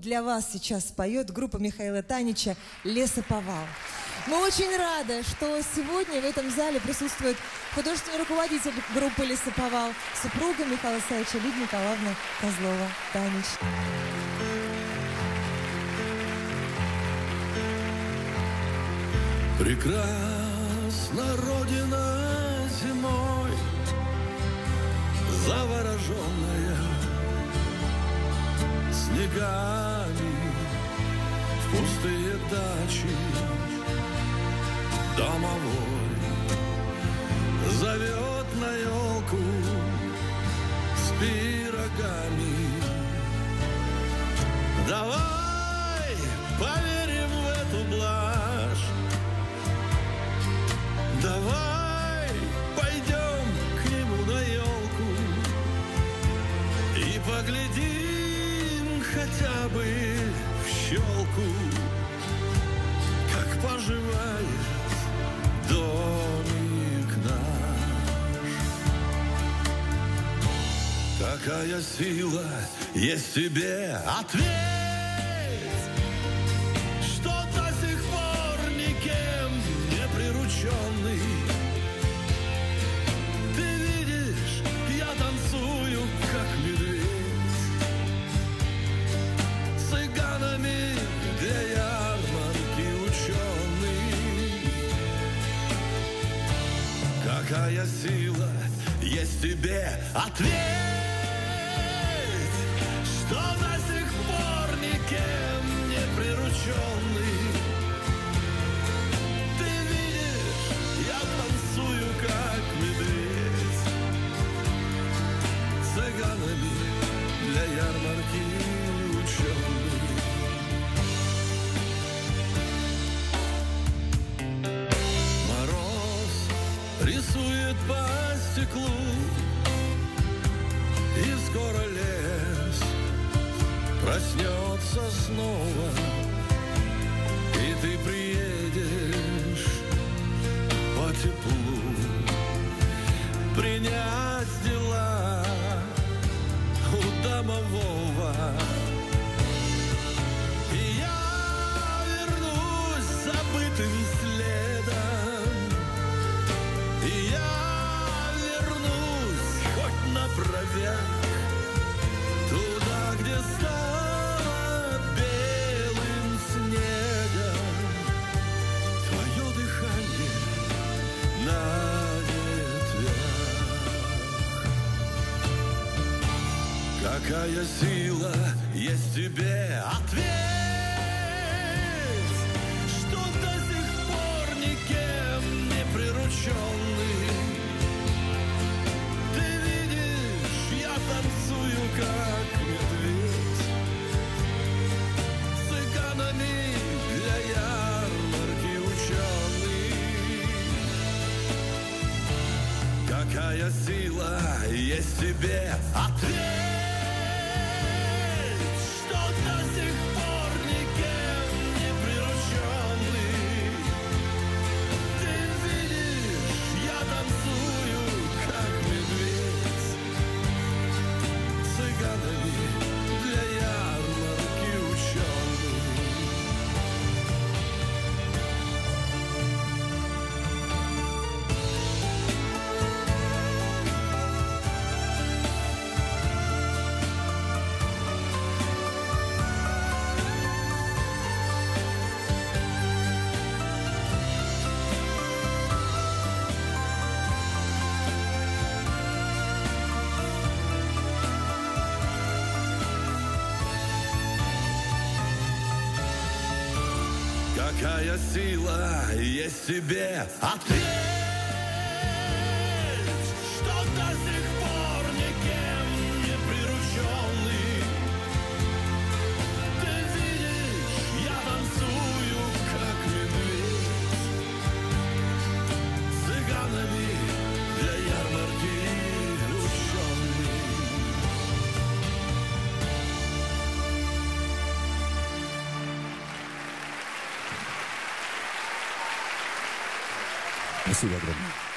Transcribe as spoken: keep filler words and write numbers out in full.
для вас сейчас споет группа Михаила Танича «Лесоповал». Мы очень рады, что сегодня в этом зале присутствует художественный руководитель группы «Лесоповал», супруга Михаила Савича Лидия Николаевна Козлова-Танич. Прекрасна родина зимой, завороженная снегами, в пустые дачи домовой зовет на елку с пирогами. Давай поверим в эту блажь, давай пойдем к нему на елку и поглядим хотя бы в щелку, как поживает домик наш. Какая сила есть в тебе, ответь, что до сих пор никем не прирученный. Ты видишь, я танцую, как медведь, цыганами для ярмарки ученый. Какая сила есть в тебе, ответь, что до сих пор никем не прирученный. Ты видишь, я танцую, как медведь, цыганами для ярмарки ученый. Мороз рисует по стеклу, и скоро лес проснется снова, и ты приедешь по теплу принять дела у домового. И я вернусь забытым следом, и я вернусь хоть на бровях туда, где стало белым снегом твое дыхание на ветвях. Какая сила есть в тебе, ответь, что до сих пор никем не прирученный. Ты видишь, я танцую, как медведь, цыганами для ярмарки ученый. Какая сила есть в тебе, ответь, что до сих пор никем не прирученный. Ты видишь, я танцую, как медведь, цыганами для ярмарки ученый. Какая сила есть в тебе, ответь, что до сих пор никем не прирученный. Ты видишь, я танцую, как медведь, цыганами для ярмарки ученый. Спасибо огромное.